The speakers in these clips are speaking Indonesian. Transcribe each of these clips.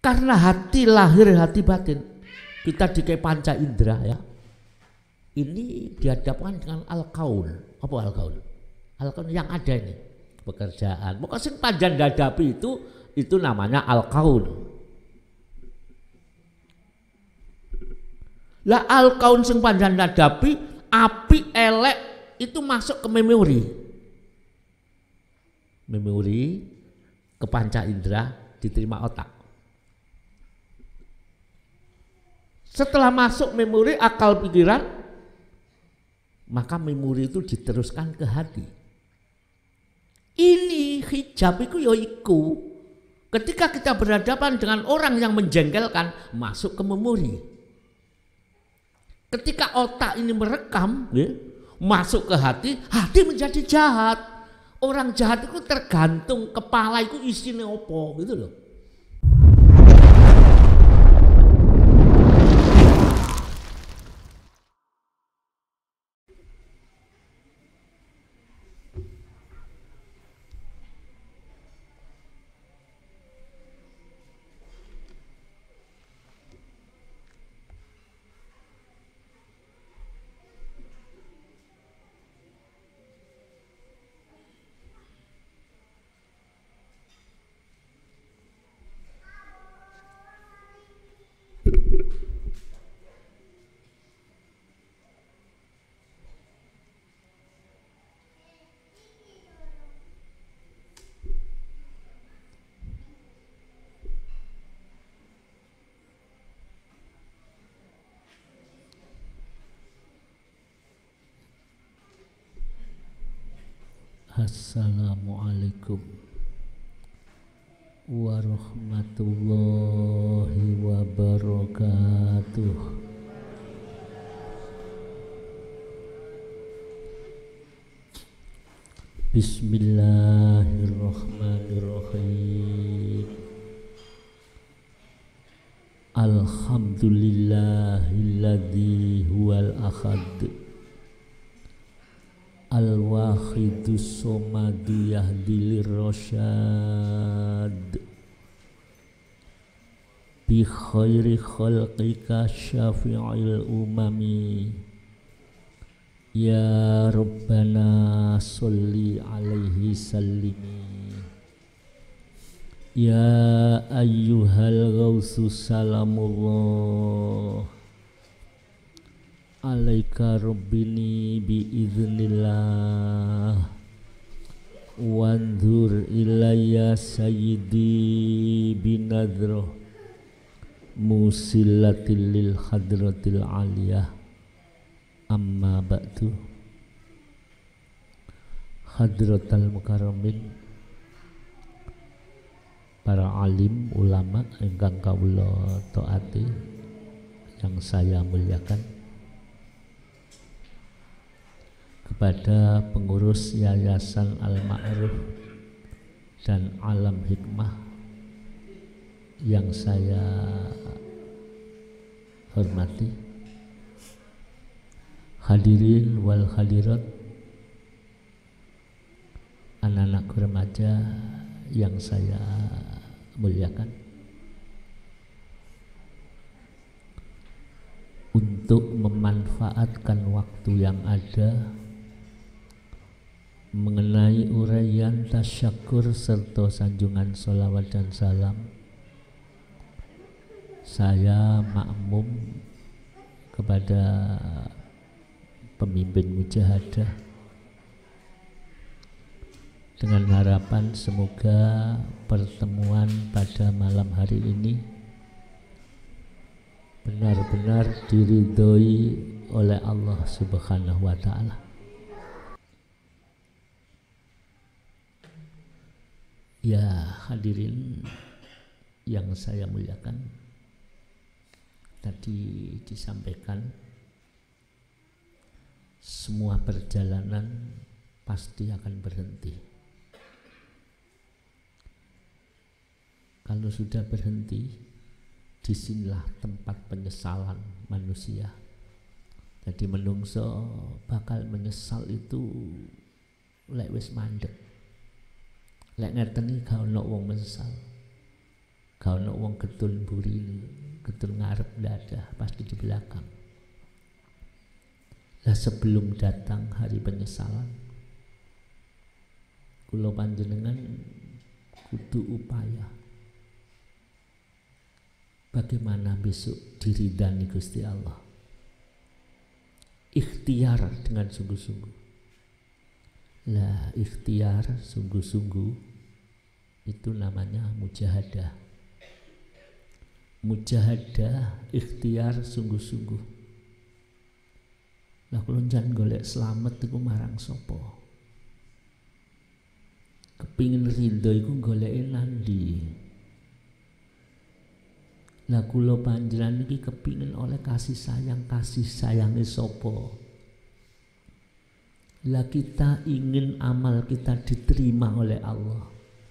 Karena hati lahir, hati batin. Kita dikai panca indera ya. Ini dihadapkan dengan al-kaun. Apa al-kaun? Al-kaun yang ada ini. Pekerjaan. Pokoknya sing panjang dadapi itu namanya al-kaun. Lah al-kaun sing panjang dadapi, api elek itu masuk ke memori. Memori ke panca indera diterima otak. Setelah masuk memori akal pikiran, maka memori itu diteruskan ke hati. Ini hijab itu ya iku. Ketika kita berhadapan dengan orang yang menjengkelkan, masuk ke memori. Ketika otak ini merekam, ya, masuk ke hati, hati menjadi jahat. Orang jahat itu tergantung kepala itu isinya opo gitu loh. Assalamualaikum warahmatullahi wabarakatuh. Bismillahirrahmanirrahim. Alhamdulillahilladzi huwal ahad al-wahidus somadu yahdilir rasyad bi khairi khalqika syafi'il umami ya rabbana sholli alaihi sallimi ya ayyuhal ghausus salamullah alaika rabbini biiznillah wanzur ilayya sayyidi binadroh musillatil lil hadratil aliyah amma ba'du. Hadratal mukarramin, para alim ulama ingkang kawula taati yang saya muliakan, kepada pengurus Yayasan Al-Ma'ruf dan Alam Hikmah yang saya hormati, hadirin wal hadirat, anak-anak remaja yang saya muliakan, untuk memanfaatkan waktu yang ada mengenai uraian tasyakur serta sanjungan sholawat dan salam, saya makmum kepada pemimpin mujahadah dengan harapan semoga pertemuan pada malam hari ini benar-benar diridhoi oleh Allah Subhanahu wa Ta'ala. Ya hadirin yang saya muliakan, tadi disampaikan semua perjalanan pasti akan berhenti. Kalau sudah berhenti, disinilah tempat penyesalan manusia. Jadi menungso bakal menyesal itu lek wis mandek. Lek ngerteni gak ono wong menyesal, gak ono wong getun mburi, getun ngarep ndak ada, pasti di belakang. Lah sebelum datang hari penyesalan, kula panjenengan kudu upaya bagaimana besok diridani Gusti Allah. Ikhtiar dengan sungguh-sungguh. Lah ikhtiar sungguh-sungguh itu namanya mujahadah. Mujahadah, ikhtiar sungguh-sungguh. Lah kula njan golek slamet iku marang sapa? Kepingin ridho iku goleke nandi? Lah kula panjenengan iki kepingin oleh kasih sayange sapa? Lah kita ingin amal kita diterima oleh Allah.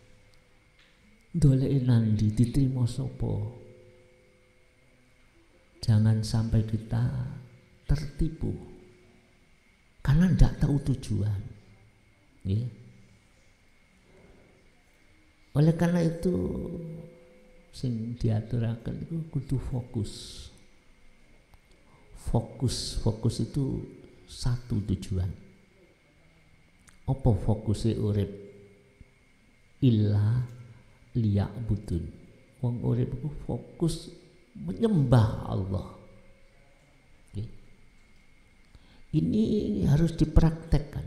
Doleke nandi diterima sapa? Jangan sampai kita tertipu karena tidak tahu tujuan. Ya. Oleh karena itu sing diaturaken itu kudu fokus. Fokus itu satu tujuan. Apa fokusnya urip? Illa liya'budun. Wong urip itu fokus menyembah Allah. Okay. Ini harus dipraktekkan.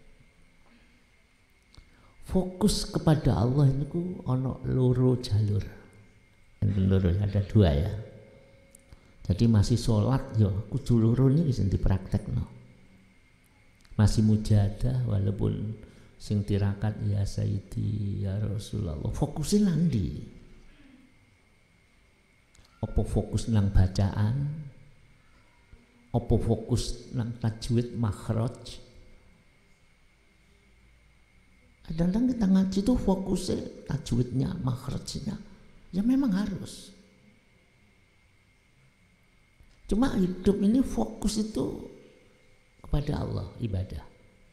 Fokus kepada Allah ini ku ono loro jalur. Loro ada dua ya. Jadi masih sholat ya kudu loro ini bisa dipraktekno. Masih mujahadah walaupun sing tirakat ya Sayyidi ya Rasulullah. Fokusnya nandi. Apa fokus nang bacaan? Apa fokus nang tajwid makhraj? Kadang-kadang kita ngaji itu fokusnya tajwidnya, makhrajnya. Ya memang harus. Cuma hidup ini fokus itu kepada Allah, ibadah.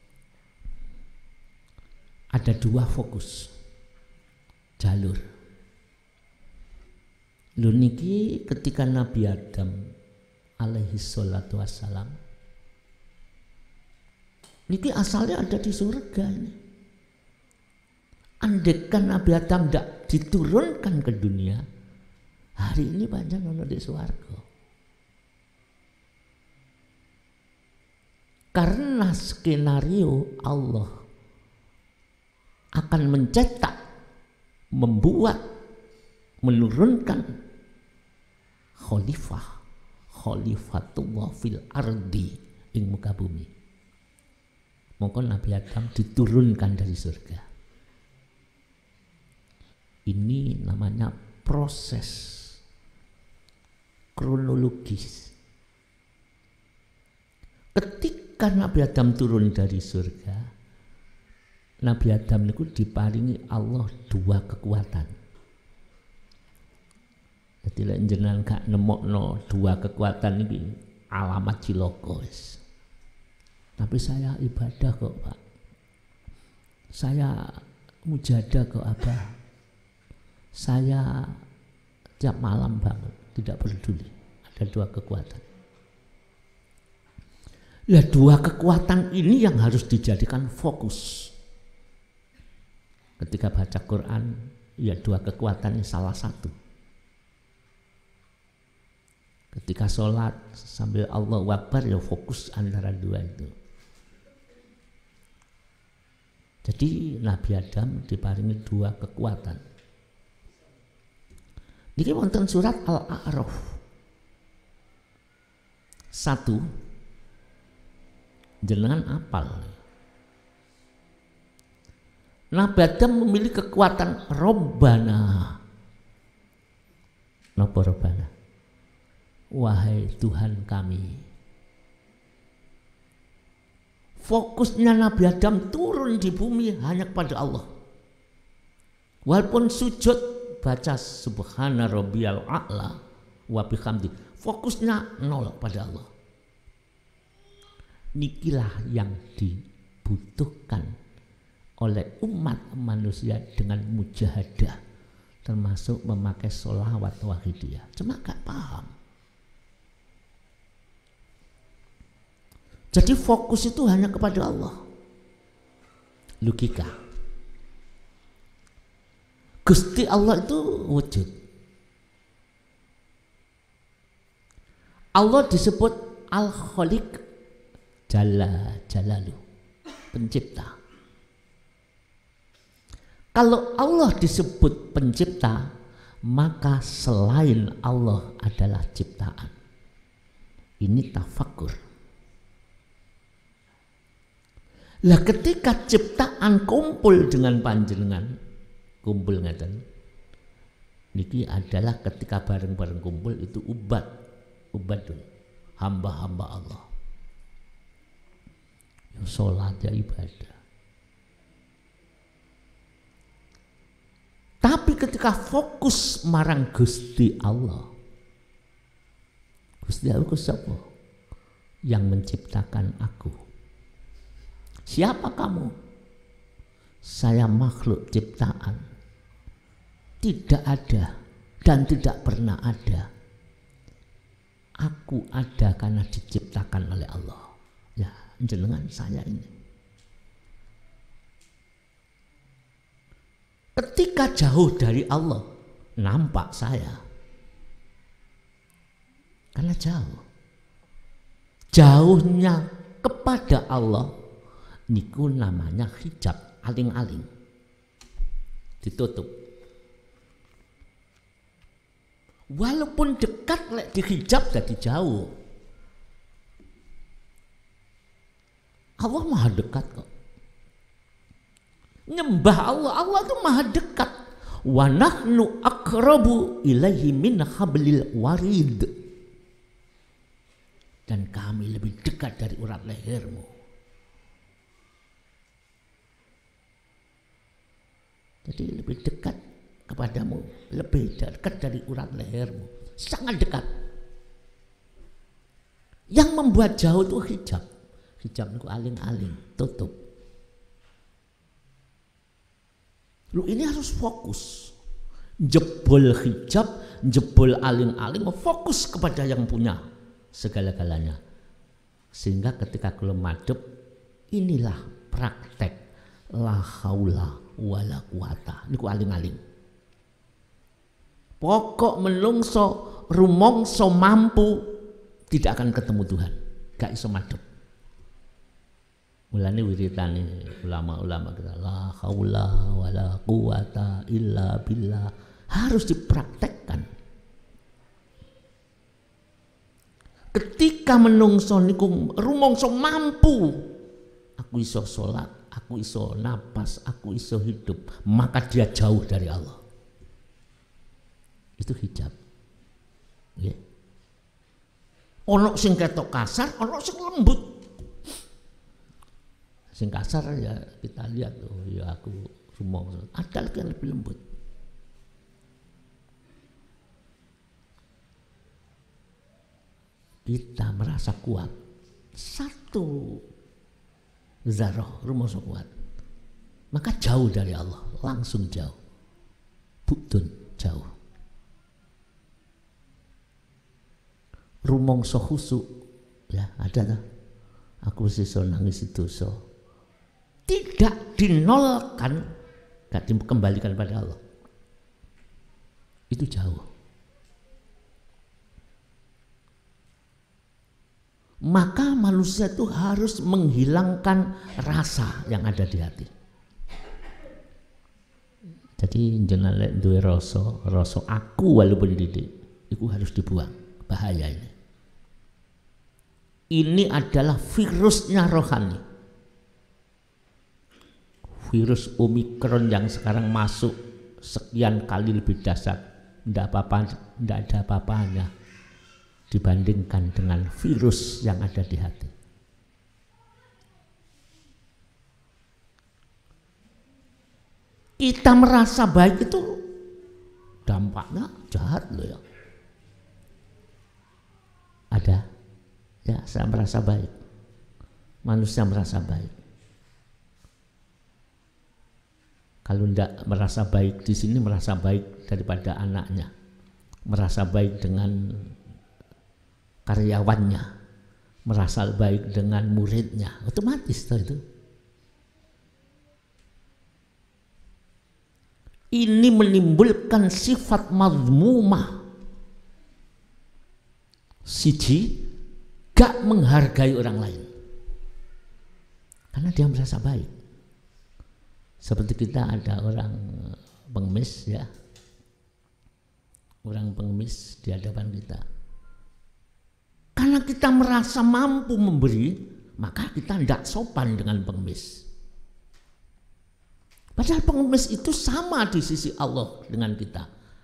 Ada dua fokus jalur. Lho niki ketika Nabi Adam alaihi salatu wassalam niki asalnya ada di surga ini. Andekan Nabi Adam tidak diturunkan ke dunia, hari ini panjang ono di swarga. Karena skenario Allah akan mencetak, membuat, menurunkan khalifatullah fil ardi ing muka bumi. Maka Nabi Adam diturunkan dari surga. Ini namanya proses kronologis. Ketika Nabi Adam turun dari surga, Nabi Adam itu diparingi Allah dua kekuatan. Jadi lek jenengan gak nemokno dua kekuatan ini alamat cilaka wis. Tapi saya ibadah kok, Pak. Saya mujahadah kok, Abah. Saya tiap malam banget, tidak peduli. Ada dua kekuatan. Lah dua kekuatan ini yang harus dijadikan fokus. Ketika baca Quran, ya dua kekuatan ini salah satu. Ketika sholat sambil Allahu Akbar ya fokus antara dua itu. Jadi Nabi Adam diparingi dua kekuatan. Niki wonten surat Al-A'raf 1. Jenengan apal. Nabi Adam memiliki kekuatan Robbana. Napa Robbana? Wahai Tuhan kami. Fokusnya Nabi Adam turun di bumi hanya kepada Allah. Walaupun sujud baca subhana rabbiyal a'la wa bihamdi, fokusnya nol pada Allah. Nikilah yang dibutuhkan oleh umat manusia dengan mujahadah, termasuk memakai sholawat wahidiyah, cuma gak paham. Jadi fokus itu hanya kepada Allah. Logika. Gusti Allah itu wujud. Allah disebut Al-Khaliq, Jalla Jalalu, pencipta. Kalau Allah disebut pencipta, maka selain Allah adalah ciptaan. Ini tafakur. Lah ketika ciptaan kumpul dengan panjenengan, kumpul ngeten, niki adalah ketika bareng-bareng kumpul itu ubadun, hamba-hamba Allah. Ya sholat ya ibadah. Tapi ketika fokus marang Gusti Allah, Gusti Allah siapa? Yang menciptakan aku. Siapa kamu? Saya makhluk ciptaan. Tidak ada dan tidak pernah ada. Aku ada karena diciptakan oleh Allah. Ya, jenengan saya ini. Ketika jauh dari Allah, nampak saya. Karena jauh. Jauhnya kepada Allah, niku namanya hijab, aling-aling. Ditutup. Walaupun dekat, lek dihijab jadi jauh. Allah maha dekat kok. Nyembah Allah, Allah itu maha dekat. Wa nahnu aqrabu ilaihi min hablil warid. Dan kami lebih dekat dari urat lehermu. Jadi lebih dekat kepadamu, lebih dekat dari urat lehermu, sangat dekat. Yang membuat jauh itu hijab. Hijab itu aling-aling, tutup. Lu ini harus fokus. Jebol hijab, jebol aling-aling, fokus kepada yang punya segala-galanya. Sehingga ketika kalau madep, inilah praktek la haula wala quwata. Niku aling-aling. Pokok menungso rumongso mampu tidak akan ketemu Tuhan. Gak iso madep. Mulane wiritane ulama-ulama kita la haula wala quwata illa billah harus dipraktekkan. Ketika menungso niku rumangsa mampu, aku iso salat, aku iso napas, aku iso hidup, maka dia jauh dari Allah. Itu hijab. Nggih. Ono sing ketok kasar, ono sing lembut. Sing kasar ya kita lihat tuh, ya aku rumong. Ada lagi yang lebih lembut. Kita merasa kuat. Satu zarah rumong kuat. Maka jauh dari Allah, langsung jauh. Budun jauh. Rumongso khusuk, ya ada lah. Aku siso nangis itu so. Tidak dinolkan, gak dikembalikan pada Allah. Itu jauh. Maka manusia itu harus menghilangkan rasa yang ada di hati. Jadi jangan lek duwe rasa aku walaupun didik, itu harus dibuang. Bahaya ini. Ini adalah virusnya rohani. Virus Omikron yang sekarang masuk sekian kali lebih dahsyat, tidak ada apa-apanya dibandingkan dengan virus yang ada di hati. Kita merasa baik itu dampaknya jahat loh ya. Ada, ya saya merasa baik, manusia merasa baik. Kalau tidak merasa baik di sini, merasa baik daripada anaknya, merasa baik dengan karyawannya, merasa baik dengan muridnya, otomatis itu. Ini menimbulkan sifat mazmumah. Siji, gak menghargai orang lain karena dia merasa baik. Seperti kita ada orang pengemis ya, orang pengemis di hadapan kita. Karena kita merasa mampu memberi, maka kita tidak sopan dengan pengemis. Padahal pengemis itu sama di sisi Allah dengan kita.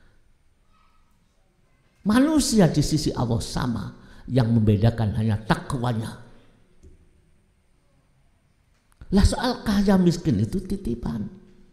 Manusia di sisi Allah sama, yang membedakan hanya takwanya. Lah soal kaya miskin itu titipan.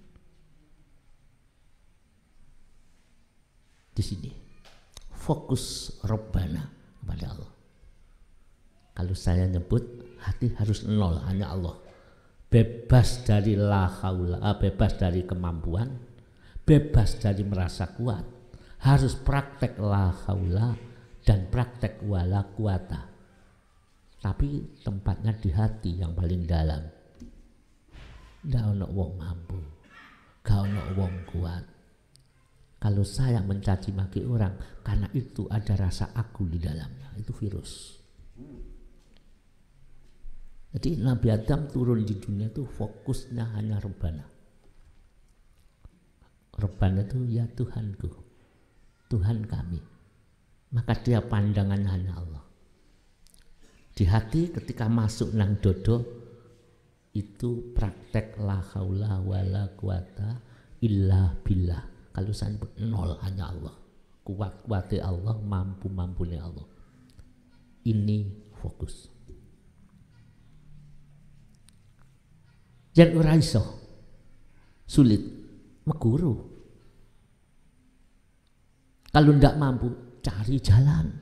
Di sini fokus Rabbana kepada Allah. Kalau saya nyebut, hati harus nol, hanya Allah. Bebas dari la haula, bebas dari kemampuan, bebas dari merasa kuat. Harus praktek la haula dan praktek wala quwata. Tapi tempatnya di hati yang paling dalam. Ndak ono wong mampu, gak ono wong kuat. Kalau saya mencaci maki orang, karena itu ada rasa aku di dalamnya, itu virus. Jadi Nabi Adam turun di dunia itu fokusnya hanya Rabbana. Rabbana itu ya Tuhanku, Tuhan kami. Maka dia pandangannya hanya Allah. Di hati ketika masuk nang dodo, itu praktek la haula wala quwata illa billah. Kalau saya sebut nol, hanya Allah. Kuat-kuatnya Allah, mampu-mampunya Allah. Ini fokus. Jangan ora iso, sulit, meguru. Kalau ndak mampu, cari jalan.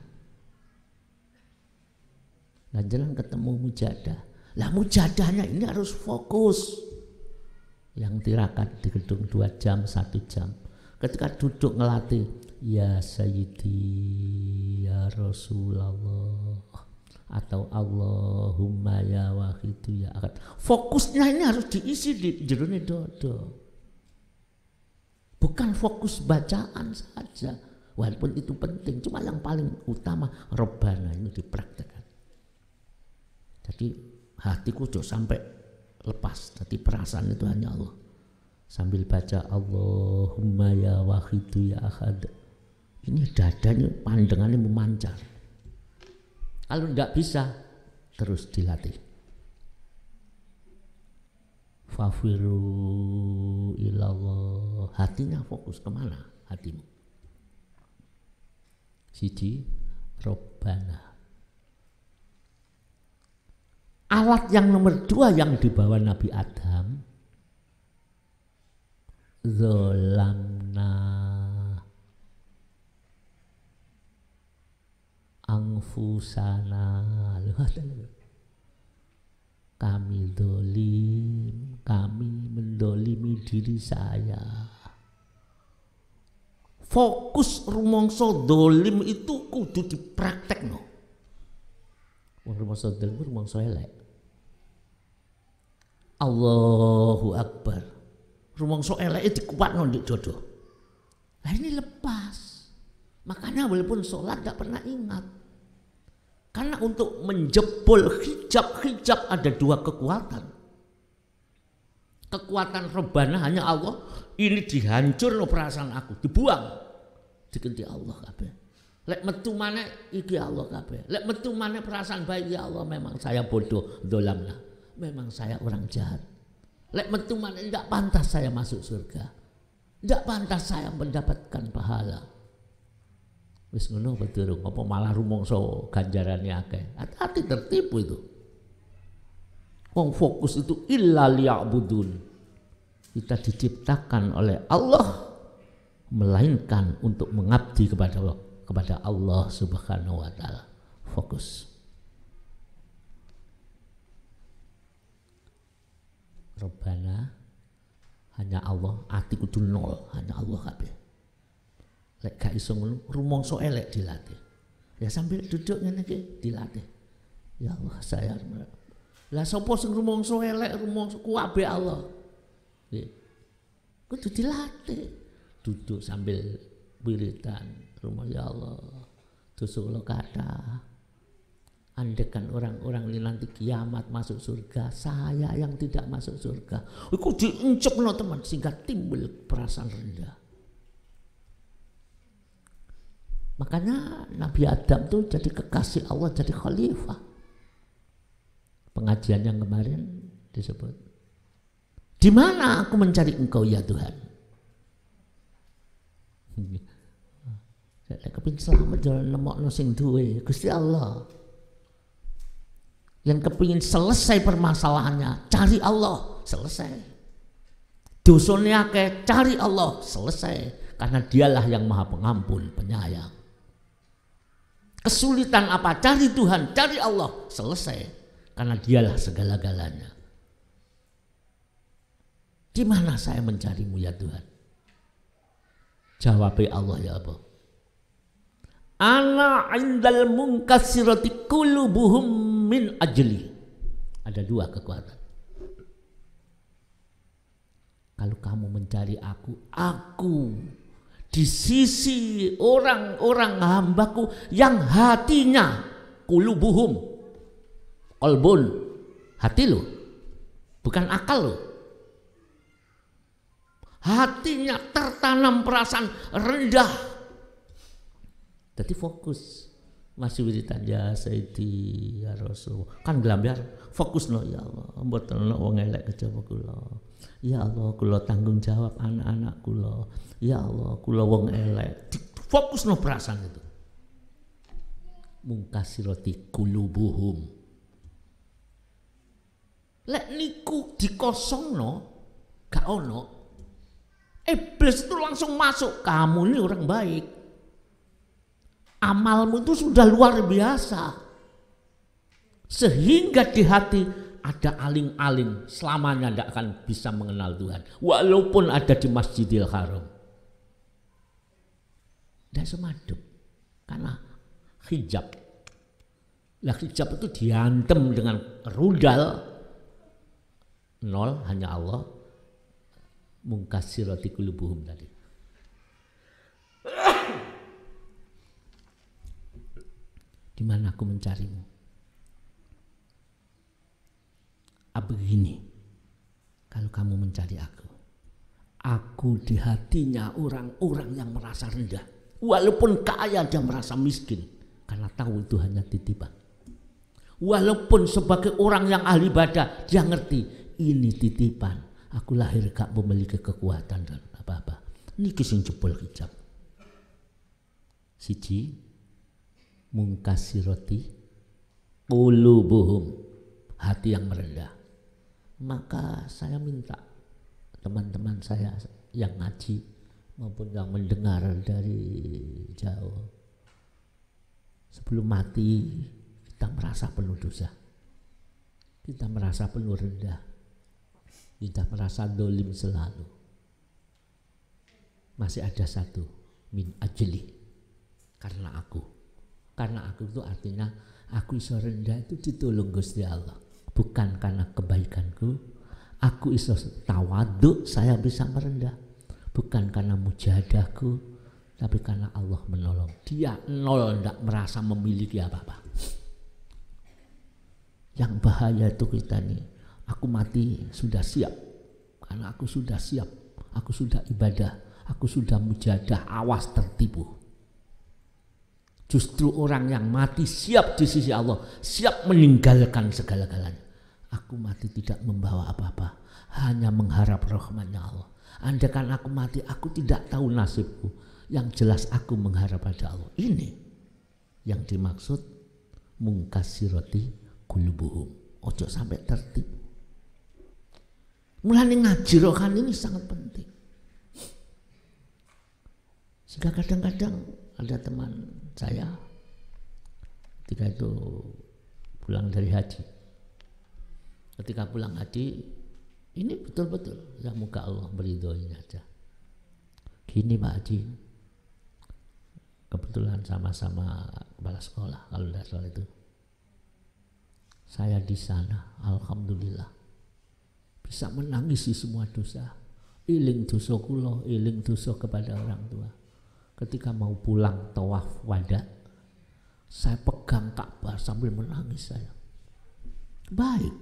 Dan jalan ketemu mujadah. Lah mujadahnya ini harus fokus. Yang tirakat di gedung 2 jam, 1 jam. Ketika duduk ngelatih, ya Sayyidi, ya Rasulullah, atau Allahumma ya wahidu ya akad. Fokusnya ini harus diisi di jerone dodo. Bukan fokus bacaan saja. Walaupun itu penting, cuma yang paling utama Rabbana ini dipraktekkan. Jadi hatiku tuh sampai lepas, jadi perasaan itu hanya Allah. Sambil baca Allahumma ya wahidu ya ahad, ini dadanya pandangannya memancar. Kalau tidak bisa, terus dilatih. Fafiru ilallah, hatinya fokus kemana hatimu? Siji, Rabbana. Alat yang nomor 2 yang dibawa Nabi Adam, zolamna angfusana, kami dolim, kami mendolimi diri saya. Fokus rumongso dolim itu kudu dipraktekno. Rumongso dolim rumongso elek. Allahu Akbar. Rumongso elek dikuatno ndek jodoh. Nah ini lepas. Makanya walaupun sholat tidak pernah ingat. Karena untuk menjebol hijab ada 2 kekuatan. Kekuatan Rabbana hanya Allah. Ini dihancur no perasaan aku, dibuang. Diganti Allah kabeh. Lek metu maneh iki Allah kabeh. Lek metu maneh perasaan baik ya Allah, memang saya bodoh, dolamna. Memang saya orang jahat. Lek metu maneh ndak pantas saya masuk surga. Ndak pantas saya mendapatkan pahala. Wis ngono apa durung? Apa malah rumangsa ganjarane akeh? Hati-hati tertipu itu. Wong fokus itu illa liya'budun. Kita diciptakan oleh Allah melainkan untuk mengabdi kepada Allah Subhanahu wa taala. Fokus. Rabbana hanya Allah, ati kudu nol, hanya Allah kabeh. Lek gak iso ngono, rumangsa elek dilatih. Ya sambil duduk ngene iki dilatih. Ya Allah saya. Lah sapa sing rumangsa elek, rumangsa kuwabe Allah. Nggih. Kudu dilatih. Duduk sambil wiridan, rumah ya Allah. Dosa kula kathah. Andekan orang-orang ini nanti kiamat masuk surga, saya yang tidak masuk surga, itu diincepno teman sehingga timbul perasaan rendah. Makanya Nabi Adam tuh jadi kekasih Allah, jadi khalifah. Pengajian yang kemarin disebut, di mana aku mencari engkau ya Tuhan? Saya kepin selamat jalan nemokno sing duwe Gusti Allah. Yang kepingin selesai permasalahannya, cari Allah, selesai. Dosane akeh, cari Allah, selesai. Karena dialah yang maha pengampun, penyayang. Kesulitan apa? Cari Tuhan, cari Allah, selesai. Karena dialah segala-galanya. Di mana saya mencarimu ya Tuhan? Jawabnya Allah ya Allah. Ana indal munkasirati qulubuhum min ajli. Ada dua kekuatan. Kalau kamu mencari aku di sisi orang-orang hambaku yang hatinya qulubuhum, qalbun, hati lo, bukan akal lo. Hatinya tertanam perasaan rendah. Jadi fokus. Masih wiridan ya Sayyidi ya Rasul. Kan gelambiar fokus no ya Allah. Mboten ono wong elek kejaba kula. Ya Allah kula tanggung jawab anak-anak kula. Ya Allah kula wong elek. Fokus no perasaan itu. Mungkasirati qulubuhum. Lek niku dikosongno gak ono. Iblis itu langsung masuk. Kamu ini orang baik. Amalmu itu sudah luar biasa. Sehingga di hati ada aling-aling. Selamanya tidak akan bisa mengenal Tuhan. Walaupun ada di Masjidil Haram. Tidak semaduk. Karena hijab. Lah hijab itu diantem dengan rudal. Nol, hanya Allah. Mungkasirati qulubuhum tadi. Di mana aku mencarimu? Begini, kalau kamu mencari aku di hatinya orang-orang yang merasa rendah, walaupun kaya dia merasa miskin, karena tahu itu hanya titipan. Walaupun sebagai orang yang ahli ibadah, dia ngerti ini titipan. Aku lahir gak memiliki kekuatan dan apa-apa. Niki sing jebol hijab. Siji mungkasirati qulubuhum, hati yang merendah. Maka saya minta teman-teman saya yang ngaji maupun yang mendengar dari jauh, sebelum mati kita merasa penuh dosa, kita merasa penuh rendah, kita merasa dolim selalu. Masih ada satu, min ajli, karena aku. Karena aku itu artinya aku iso rendah itu ditolong Gusti Allah. Bukan karena kebaikanku. Aku iso tawaduk saya bisa merendah. Bukan karena mujahadahku. Tapi karena Allah menolong. Dia nol, tidak merasa memiliki apa-apa. Yang bahaya itu kita nih. Aku mati sudah siap. Karena aku sudah siap. Aku sudah ibadah. Aku sudah mujahadah. Awas tertipu. Justru orang yang mati siap di sisi Allah, siap meninggalkan segala-galanya. Aku mati tidak membawa apa-apa, hanya mengharap rahmatnya Allah. Andaikan aku mati, aku tidak tahu nasibku. Yang jelas aku mengharap pada Allah. Ini yang dimaksud mungkasirati qulubuhum. Ojo sampai tertipu. Mulai ngaji rohani ini sangat penting. Sehingga kadang-kadang ada teman saya ketika itu pulang dari haji. Ketika pulang haji Ini betul-betul ya, moga Allah meridhoinya aja. Gini Pak Haji, kebetulan sama-sama kepala sekolah kalau tidak salah itu. Saya di sana, alhamdulillah bisa menangisi semua dosa. Iling dosa kula, iling dosa kepada orang tua. Ketika mau pulang tawaf wada, saya pegang Ka'bah sambil menangis saya. Baik.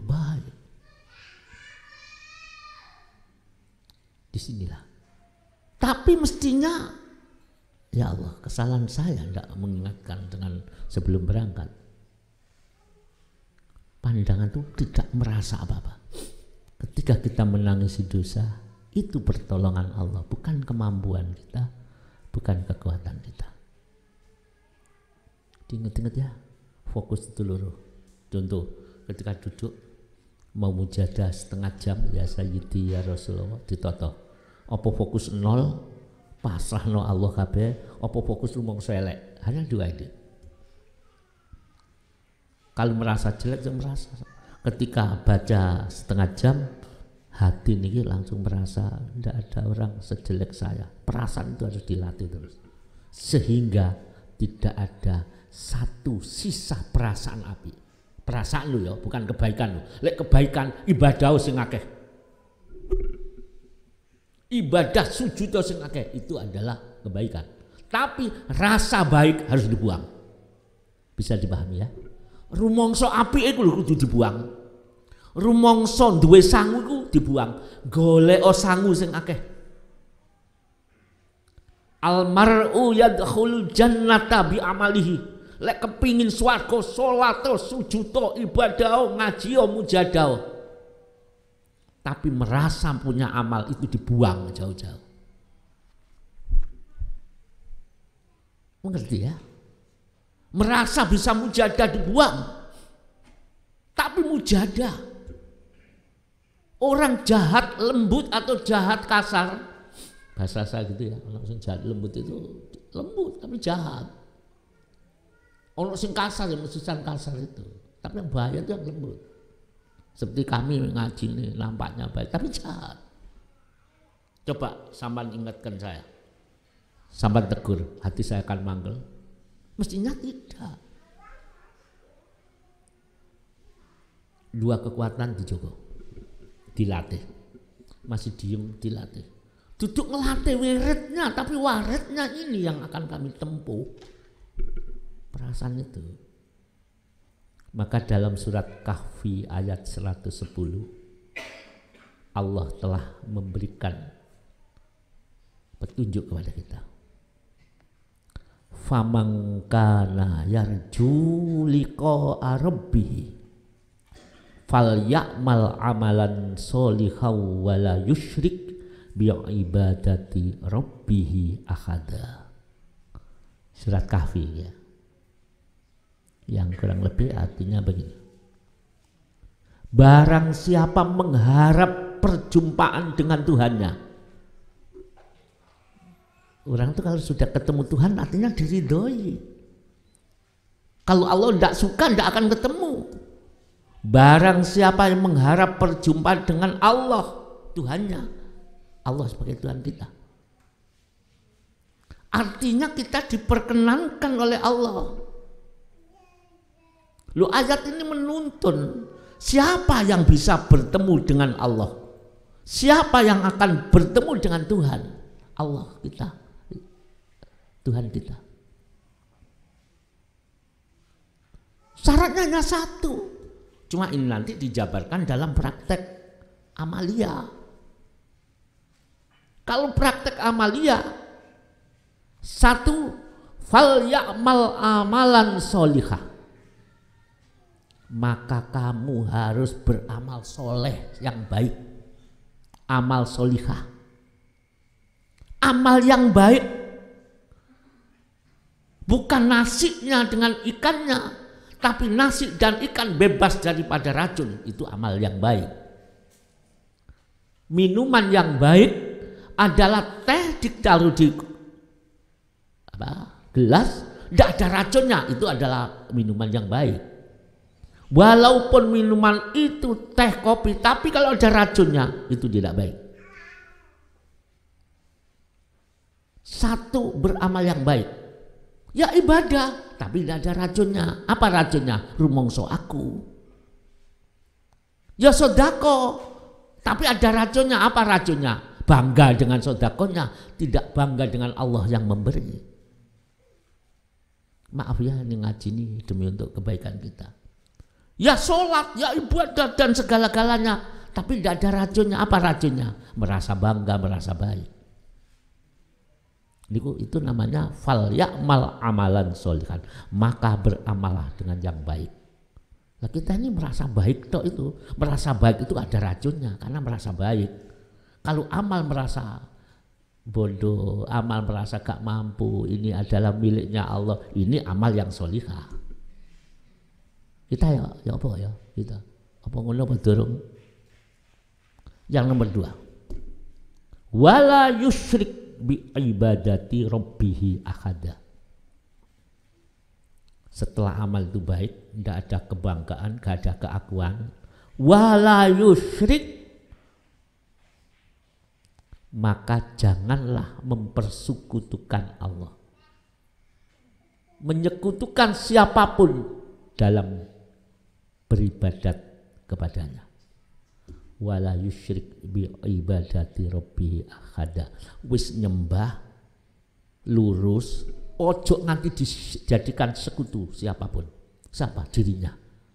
Disinilah. Tapi mestinya, ya Allah, kesalahan saya tidak mengingatkan dengan sebelum berangkat. Pandangan itu tidak merasa apa-apa. Ketika kita menangisi dosa, itu pertolongan Allah, bukan kemampuan kita, bukan kekuatan kita. Diingat-ingat ya, fokus itu lho. Contoh, ketika duduk mau mujadah setengah jam, ya Sayyidi ya Rasulullah, ditoto. Apa fokus nol, pasrah no Allah kabeh, apa fokus rumong selek. Hanya dua ini. Kalau merasa jelek, jangan merasa. Ketika baca setengah jam, hati ini langsung merasa tidak ada orang sejelek saya. Perasaan itu harus dilatih terus, sehingga tidak ada satu sisa perasaan api. Perasaan lu ya, bukan kebaikan lu. Lek kebaikan ibadah sing akeh, ibadah sujud sing akeh, itu adalah kebaikan. Tapi rasa baik harus dibuang. Bisa dipahami ya? Rumongso api itu kudu dibuang. Rumongso duwe sangu iku dibuang, golek sangu sing akeh. Almar'u yadkhulul jannata bi amalihi. Lek kepingin swarga, salat, sujud, ibadah, ngaji, mujadah. Tapi merasa punya amal itu dibuang jauh-jauh. Mengerti ya? Merasa bisa mujadah dibuang. Tapi mujadah, orang jahat lembut atau jahat kasar, bahasa saya gitu ya, orang sing jahat lembut itu lembut tapi jahat. Orang sing kasar yang mesusan kasar itu, tapi yang bahaya itu yang lembut. Seperti kami ngaji ini nampaknya baik tapi jahat. Coba sampan ingatkan saya, sampan tegur, hati saya akan manggel. Mestinya tidak. Dua kekuatan dijogo, dilatih. Masih diem dilatih. Duduk ngelatih wiridnya, tapi waridnya ini yang akan kami tempuh. Perasaan itu. Maka dalam surat Kahfi ayat 110, Allah telah memberikan petunjuk kepada kita. Faman kana yarju liqa'a rabbih fal ya'mal amalan sholihan wa la yusyrik bi ibadati rabbih ahada. Surat Kahfi ya. Yang kurang lebih artinya begini. Barang siapa mengharap perjumpaan dengan Tuhannya. Orang itu kalau sudah ketemu Tuhan artinya diridhoi. Kalau Allah tidak suka tidak akan ketemu. Barang siapa yang mengharap perjumpaan dengan Allah, Tuhannya, Allah sebagai Tuhan kita, artinya kita diperkenankan oleh Allah. Lu ayat ini menuntun siapa yang bisa bertemu dengan Allah, siapa yang akan bertemu dengan Tuhan, Allah kita, Tuhan kita. Syaratnya hanya satu. Cuma ini nanti dijabarkan dalam praktek amalia. Kalau praktek amalia, satu, fal ya'mal amalan sholihah. Maka kamu harus beramal soleh yang baik. Amal sholihah. Amal yang baik. Bukan nasinya dengan ikannya, tapi nasi dan ikan bebas daripada racun, itu amal yang baik. Minuman yang baik adalah teh ditaruh di gelas, tidak ada racunnya, itu adalah minuman yang baik. Walaupun minuman itu teh, kopi, tapi kalau ada racunnya itu tidak baik. Satu, beramal yang baik, ya ibadah, tapi tidak ada racunnya. Apa racunnya? Rumongso aku. Ya sodako, tapi ada racunnya. Apa racunnya? Bangga dengan sodakonya, tidak bangga dengan Allah yang memberi. Maaf ya, ini ngaji ini demi untuk kebaikan kita. Ya sholat, ya ibadah dan segala-galanya, tapi tidak ada racunnya. Apa racunnya? Merasa bangga, merasa baik. Itu namanya fal ya'mal amalan sholihan, maka beramalah dengan yang baik. Nah, kita ini merasa baik toh, itu merasa baik itu ada racunnya karena merasa baik. Kalau amal merasa bodoh, amal merasa gak mampu, ini adalah miliknya Allah, ini amal yang sholihah. Kita ya apa ya kita apa ngono apa dorong. Yang nomor 2, wala yusyrik bi ibadati rabbihi ahada. Setelah amal itu baik, tidak ada kebanggaan, tidak ada keakuan, wala yusyrik, maka janganlah mempersekutukan Allah, menyekutukan siapapun dalam beribadat kepadanya. Wala yusyrik bi ibadati rabbi ahada. Wis nyembah lurus, ojo nanti dijadikan sekutu siapapun. Siapa? Dirinya.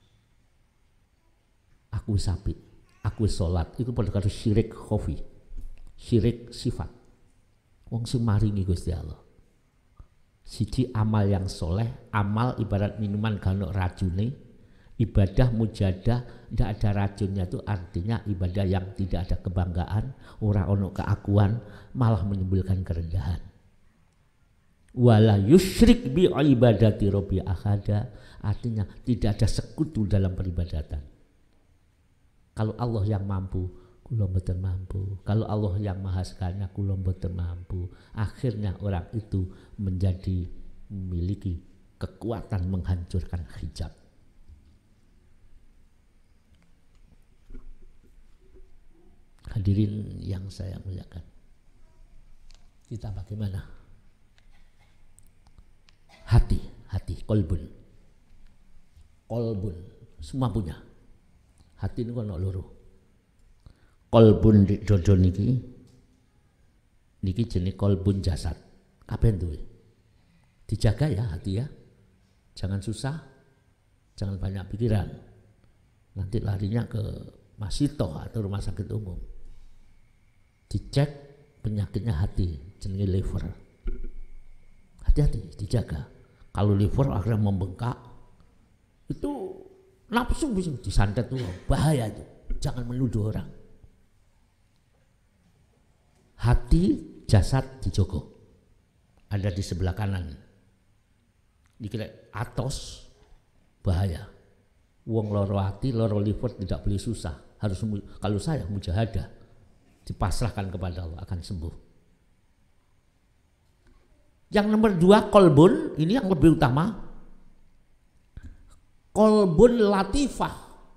Aku sapi, aku sholat, itu pada kata syirik khofi, syirik sifat. Wong sing maringi Gusti Allah. Siji amal yang soleh, amal ibarat minuman gak racune. Ibadah mujadah tidak ada racunnya, itu artinya ibadah yang tidak ada kebanggaan, ora ono keakuan, malah menimbulkan kerendahan. Wala yusyrik bi ibadati rabbi ahada, artinya tidak ada sekutu dalam peribadatan. Kalau Allah yang mampu, kula mboten mampu. Kalau Allah yang maha sekalinya, kula mboten mampu. Akhirnya orang itu menjadi memiliki kekuatan menghancurkan hijab. Hadirin yang saya muliakan, kita bagaimana? Hati, kolbun, semua punya. Hati ini kan loro. Kolbun di dodo niki jenis kolbun jasad. Kabeh duwe. Dijaga ya hati ya. Jangan susah, jangan banyak pikiran. Nanti larinya ke Masito atau rumah sakit umum. Dicek penyakitnya hati, jenenge liver. Hati-hati, dijaga. Kalau liver akhirnya membengkak, itu nafsu bisa disantet tuh, bahaya itu. Jangan menuduh orang. Hati, jasad dijogo. Ada di sebelah kanan. Dikira atos, bahaya. Wong loro hati, loro liver tidak boleh susah. Harus kalau saya mujahadah, dipasrahkan kepada Allah, akan sembuh. Yang nomor 2 kolbun, ini yang lebih utama. Kolbun latifah,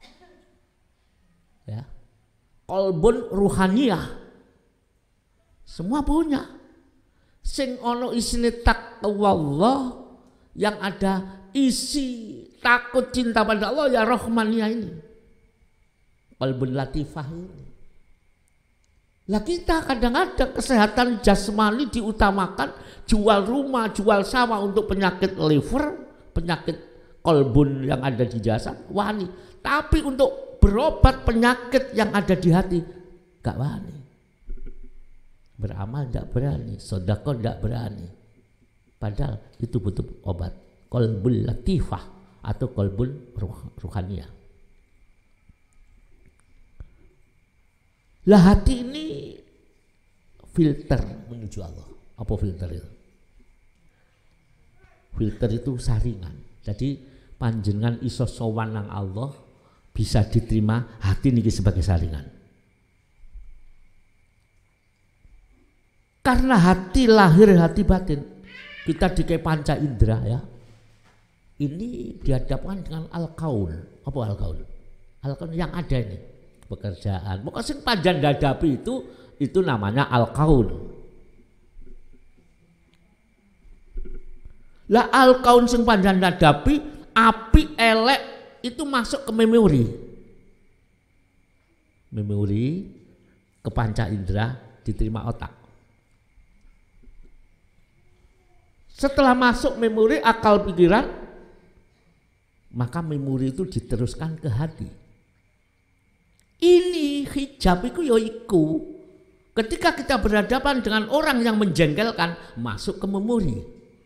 ya. Kolbun ruhaniyah, semua punya. Sing ono isine taqwallah, yang ada isi takut cinta pada Allah, ya rohmaniyah ini. Kolbun latifah ini. Lah kita kadang-kadang kesehatan jasmani diutamakan, jual rumah, jual sawah untuk penyakit liver, penyakit kolbun yang ada di jasad, wani. Tapi untuk berobat penyakit yang ada di hati, gak wani. Beramal gak berani, sedekah gak berani. Padahal itu butuh obat. Kolbun latifah atau kolbun ruhaniyah. Lah hati ini filter menuju Allah. Apa filter itu? Filter itu saringan. Jadi panjenengan iso sowan nang Allah, bisa diterima hati niki sebagai saringan. Karena hati lahir, hati batin. Kita dikai panca indera ya. ini dihadapkan dengan al-kaun. Apa al-kaun? Al-kaun yang ada ini, pekerjaan. Pokoknya sing panjang dadapi itu namanya al-kaun. Lah al-kaun sing panjang dadapi, api elek itu masuk ke memori. Memori ke panca indera diterima otak. Setelah masuk memori akal pikiran, maka memori itu diteruskan ke hati. Ini hijab itu yoiku. Ketika kita berhadapan dengan orang yang menjengkelkan, masuk ke memori.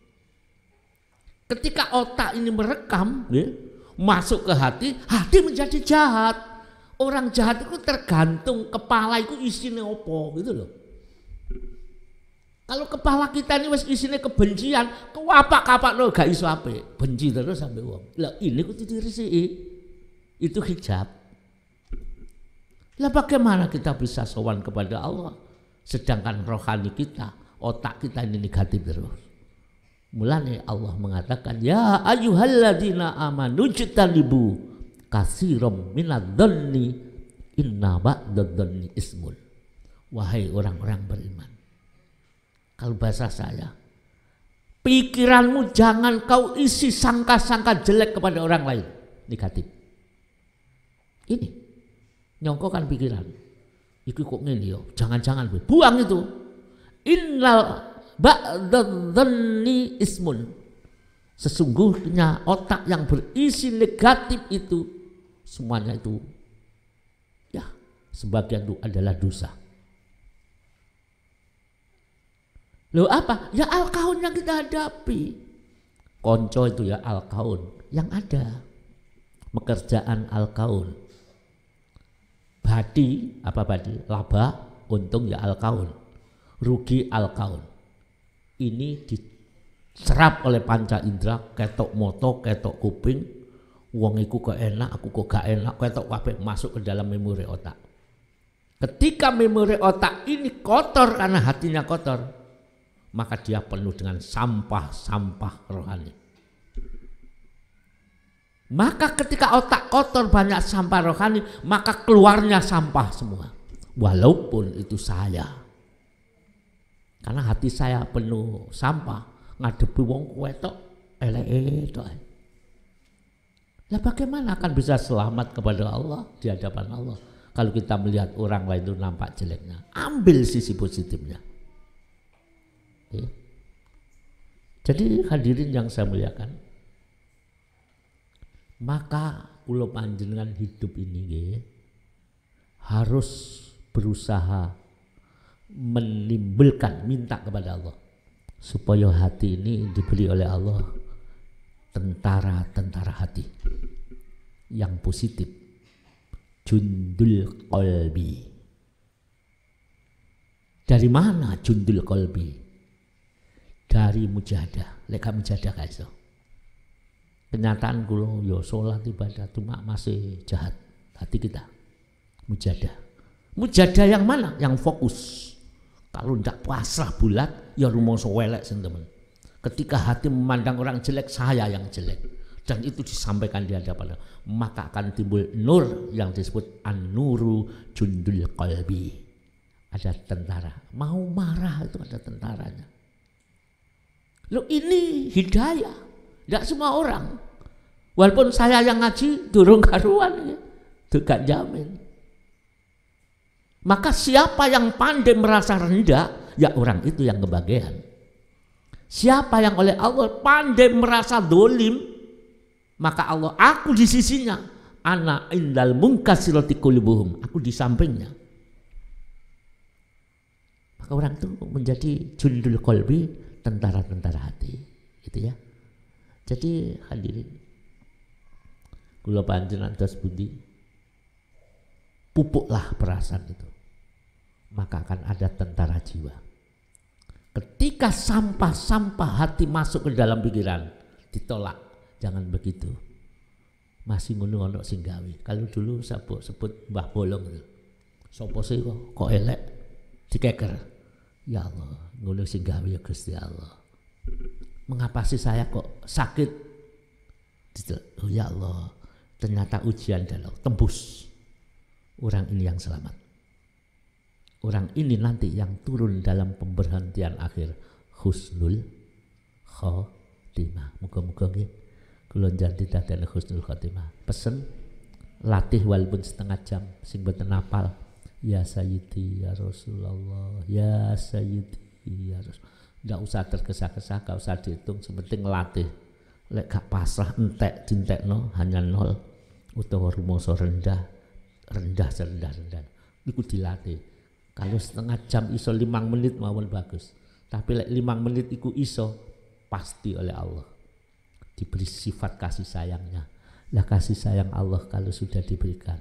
Ketika otak ini merekam, masuk ke hati, hati menjadi jahat. Orang jahat itu tergantung kepala itu isinya opo gitu loh. Kalau kepala kita ini wis isine kebencian, kewapak-kapak lo gak iso ape, benci terus sampai wong. Lah ini kudu diresiki. Itu hijab. Lah bagaimana kita bisa sowan kepada Allah sedangkan rohani kita, otak kita ini negatif terus. Mulane Allah mengatakan, ya ayyuhalladzina amanu jtanibu katsiran minadh-dhanni inna ba'dadh-dhanni ismun. Wahai orang-orang beriman, kalau bahasa saya, pikiranmu jangan kau isi sangka-sangka jelek kepada orang lain, negatif. Ini nyongkokan pikiran. Iku kok ngene yo, jangan-jangan buang itu. Innal ba'dadh-dhanni ismun. Sesungguhnya otak yang berisi negatif itu semuanya itu ya sebagian itu adalah dosa. Loh apa? Ya al-kaun yang kita hadapi. Konco itu ya al-kaun yang ada. Pekerjaan al-kaun. Badi, apa badi? Laba, untung ya al-kaun. Rugi al-kaun. Ini diserap oleh panca indera, ketok moto, ketok kuping. Wong iku kok enak, aku kok gak enak, ketok kabeh masuk ke dalam memori otak. Ketika memori otak ini kotor karena hatinya kotor, maka dia penuh dengan sampah-sampah rohani. Maka ketika otak kotor banyak sampah rohani, maka keluarnya sampah semua. Walaupun itu saya. Karena hati saya penuh sampah, ngadepi wong wetok elek tok. Lah bagaimana akan bisa selamat kepada Allah di hadapan Allah kalau kita melihat orang lain itu nampak jeleknya? Ambil sisi positifnya. Jadi hadirin yang saya muliakan, maka kula panjenengan hidup ini harus berusaha menimbulkan, minta kepada Allah supaya hati ini diberi oleh Allah tentara-tentara hati yang positif, jundul qalbi. Dari mana jundul qalbi? Dari mujahadah. Lek mujahadah gak iso. Kenyataan kula ya salat ibadah cuma masih jahat hati kita. Mujahadah. Mujahadah yang mana? Yang fokus. Kalau ndak pasrah bulat ya rumoso welek teman. Ketika hati memandang orang jelek, saya yang jelek, dan itu disampaikan di hadapan, maka akan timbul nur yang disebut an-nuru jundul qalbi. Ada tentara. Mau marah itu ada tentaranya. Loh ini hidayah, tidak semua orang. Walaupun saya yang ngaji durung karuan, ya, gak jamin. Maka siapa yang pandai merasa rendah, ya orang itu yang kebahagiaan. Siapa yang oleh Allah pandai merasa dolim, maka Allah, aku di sisinya. Ana indal munkasirati qulubuhum, aku di sampingnya. Maka orang itu menjadi jundul qalbi, tentara-tentara hati, gitu ya. Jadi hadirin, kula panjenengan dos budi, pupuklah perasaan itu, maka akan ada tentara jiwa. Ketika sampah-sampah hati masuk ke dalam pikiran, ditolak, jangan begitu. Masih ngono-ngono sing gawe. Kalau dulu sebut Mbah Bolong itu, sapa sih kok elek, dikeker. Ya Allah, ngono sing gawe ya Gusti Allah. Mengapa sih saya kok sakit Oh ya Allah, ternyata ujian dan tembus. Orang ini yang selamat. Orang ini nanti yang turun dalam pemberhentian akhir husnul khotimah. Muga-muga nggih kula janji dadekne husnul khotimah. Pesen latih walaupun setengah jam sing boten hafal. Ya Sayyidi ya Rasulullah, ya Sayyidi ya Rasul. Nggak usah tergesa-gesa, nggak usah dihitung, sepenting latih. Lek gak pasrah entek dintekno hanya 0 utawa rumoso rendah serendah-rendah. Niku dilatih. Kalau setengah jam iso 5 menit mawon bagus. Tapi lek 5 menit iku iso pasti oleh Allah diberi sifat kasih sayangnya. Lah kasih sayang Allah kalau sudah diberikan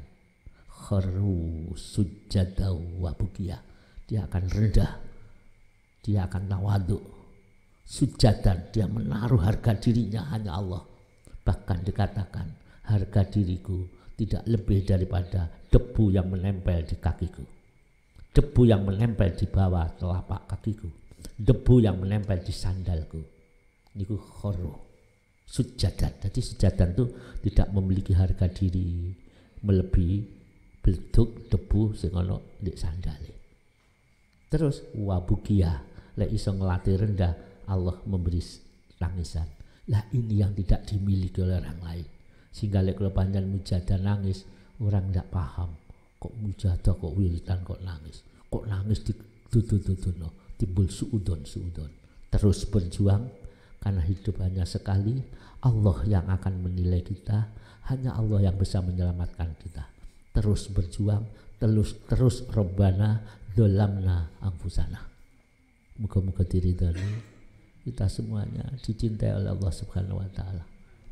kharu sujada wa bukia, dia akan rendah, dia akan tawadu, sujadan, dia menaruh harga dirinya hanya Allah. Bahkan dikatakan harga diriku tidak lebih daripada debu yang menempel di kakiku, debu yang menempel di bawah telapak kakiku, debu yang menempel di sandalku. Niku kharu sujadan. Jadi sujadan itu tidak memiliki harga diri melebihi beleduk debu sing ana ndek sandale. Terus wabukia, lek iso ngelatih rendah, Allah memberi tangisan. Lah ini yang tidak dimiliki oleh orang lain. Sehingga lek kalau panjang mujadah nangis, orang tidak paham. Kok mujadah, kok wiridan, kok nangis ditututuno, timbul suudon. Terus berjuang, karena hidup hanya sekali. Allah yang akan menilai kita, hanya Allah yang bisa menyelamatkan kita. Terus berjuang, terus Rabbana dolamna anfusana. Moga-moga diridhani kita semuanya, dicintai oleh Allah Subhanahu wa taala.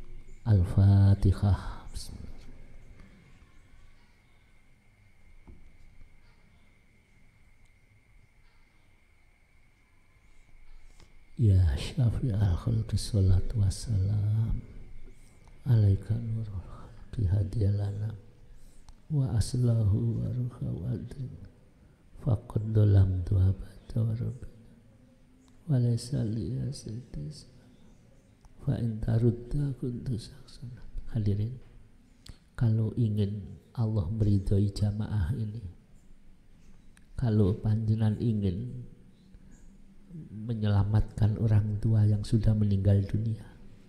Al-Fatihah. Ya Syafi'al khalqi sholatu wassalam alaika nurul khalqi hadiyalana wa aslahu wa ruha wa adrin faqad dolam tuhabata wa rabbina wa laysa liya siddis fa intarudda kuntu saksana. Hadirin, kalau ingin Allah meridhoi jamaah ini, kalau panjenengan ingin menyelamatkan orang tua yang sudah meninggal dunia,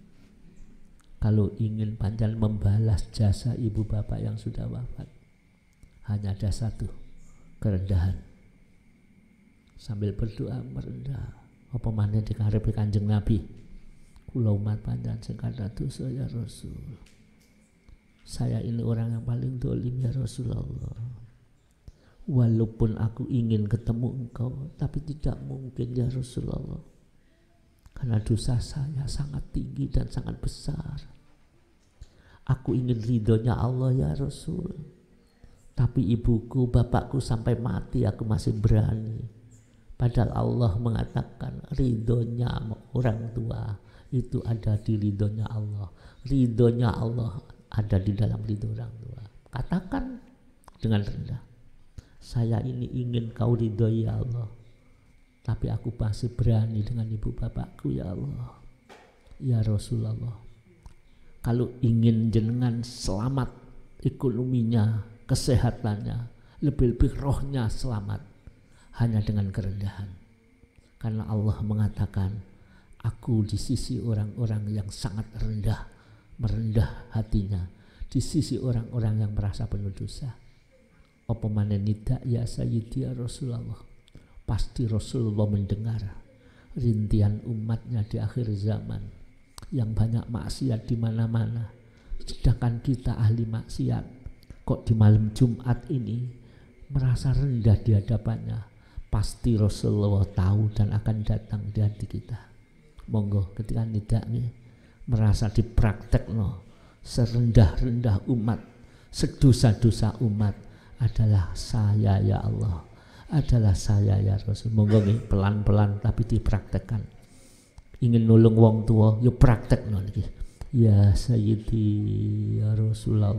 kalau ingin panjenengan membalas jasa ibu bapak yang sudah wafat, hanya ada satu, kerendahan. Sambil berdoa merendah, apa maneh dikarepe Kanjeng Nabi, kula umat panjenengan sing kathah dosa ya Rasul, saya ini orang yang paling dolim ya Rasulullah. Walaupun aku ingin ketemu engkau, tapi tidak mungkin ya Rasulullah, karena dosa saya sangat tinggi dan sangat besar. Aku ingin ridhonya Allah ya Rasul, tapi ibuku, bapakku sampai mati aku masih berani. Padahal Allah mengatakan ridhonya orang tua itu ada di ridhonya Allah. Ridhonya Allah ada di dalam ridho orang tua. Katakan dengan rendah, saya ini ingin kau ridhoi ya Allah, tapi aku masih berani dengan ibu bapakku ya Allah. Ya Rasulullah, kalau ingin jenengan selamat ekonominya, kesehatannya, lebih-lebih rohnya selamat, hanya dengan kerendahan. Karena Allah mengatakan, aku di sisi orang-orang yang sangat rendah, merendah hatinya, di sisi orang-orang yang merasa penuh dosa. Apa maneh nida ya Sayyidi ya Rasulullah. Pasti Rasulullah mendengar rintihan umatnya di akhir zaman yang banyak maksiat di mana-mana. Sedangkan kita ahli maksiat kok di malam Jumat ini merasa rendah di hadapannya. Pasti Rasulullah tahu dan akan datang di hati kita. Monggo ketika nida nih merasa dipraktekno serendah-rendah umat, sedosa-dosa umat, adalah saya ya Allah, adalah saya ya Rasul. Monggo nggih pelan-pelan tapi dipraktekkan. Ingin nulung wong tua, yo praktekno niki. Ya Sayyidi ya Rasulullah,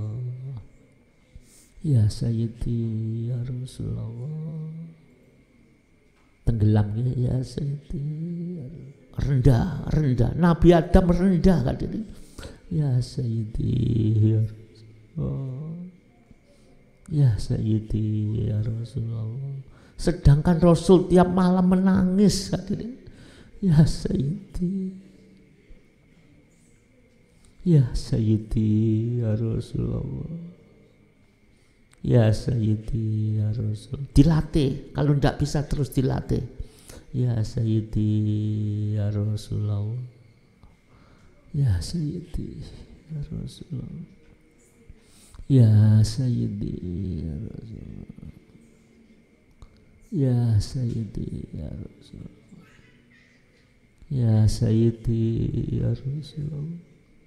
ya Sayyidi ya Rasulullah. Tenggelam ya Sayyidi. Rendah. Nabi Adam rendah kan ini. Ya Sayyidi ya Rasulullah, ya Sayyidi ya Rasulullah. Sedangkan Rasul tiap malam menangis hadirin. Ya Sayyidi, ya Sayyidi ya Rasulullah, ya Sayyidi ya Rasul. Dilatih, kalau tidak bisa terus dilatih. Ya Sayyidi ya Rasulullah, ya Sayyidi ya Rasulullah, ya Sayyidi ya Rasulullah, ya Sayyidi ya Rasulullah, ya Sayyidi ya Rasulullah,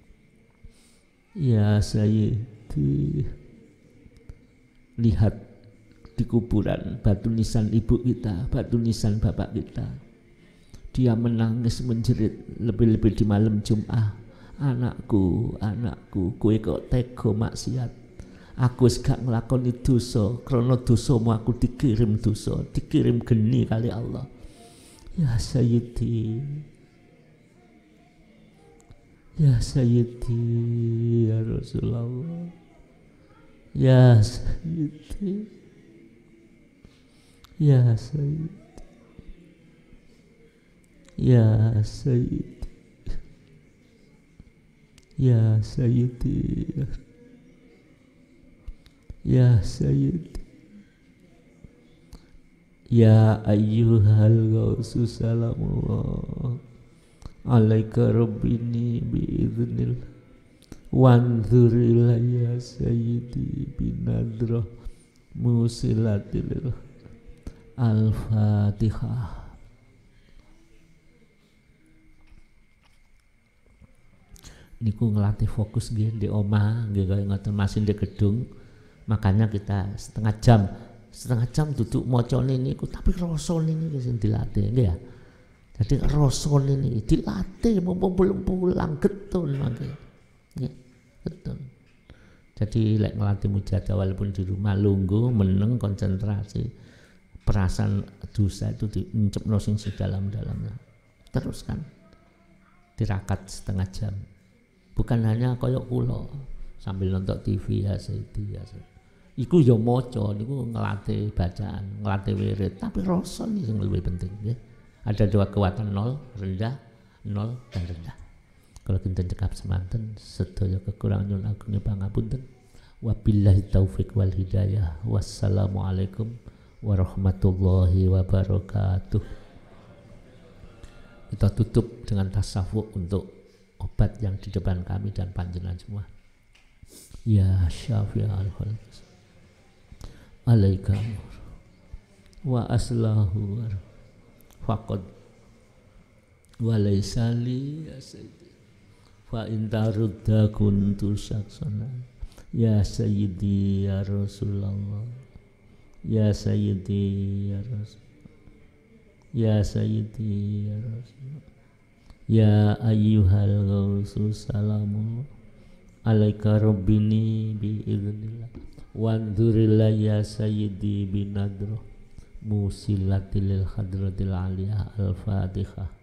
ya Sayyidi. Lihat di kuburan batu nisan ibu kita, batu nisan bapak kita. Dia menangis menjerit lebih-lebih di malam Jumat. Anakku, anakku, kowe kok tega maksiat. Aku wis gak nglakoni dosa, krana dosamu aku dikirim dosa, dikirim geni kali Allah. Ya Sayyidi, ya Sayyidi ya Rasulullah, ya Sayyidi, ya Sayyidi, ya Sayyidi, ya Sayyidi, ya Sayyidi, ya ayyuhal ghausu salamullah alaika rabbini biiznillah wanzur ya Sayyidi binadrah musilatil. Al-Fatihah. Niku ngelatih fokus nggih di omah nggih kaya ngoten masih di gedung. Makanya kita setengah jam duduk macane niku tapi rasane niku sing dilatih nggih ya. Jadi rasane niki dilatih mumpung belum pulang getun mangke. Nggih, getun. Jadi lek ngelatih mujadah walaupun di rumah lungguh meneng konsentrasi. Perasaan dosa itu diincepno sing dalam-dalamnya. Terus kan tirakat setengah jam. Bukan hanya koyok kula sambil nonton TV ya Sayyidi ya. Iku ya maca niku ngelatih bacaan, ngelatih wirid, tapi rasa ini yang lebih penting ya. Ada dua kekuatan, nol, rendah, nol dan rendah. Kalau kita cekap semanten sedaya kekurangan nyuwun agung pangapunten. Wabillahi taufik wal hidayah. Wassalamualaikum warahmatullahi wabarakatuh. Kita tutup dengan tasawuf untuk obat yang di depan kami dan panjenengan semua. Ya syafi'al khalq alaika wa aslahu faqad wa laysa li ya sayyidi fa in tarudda kuntu syaksana ya sayyidi ya Rasulullah, ya Sayyidi ya Rasul, ya Sayyidi ya Rasul, ya ayyuhal ghausu salamu alaika rabbini biiznillah wanzurillah ya Sayyidi binadroh musilatil hadratil aliyah. Al-Fatihah.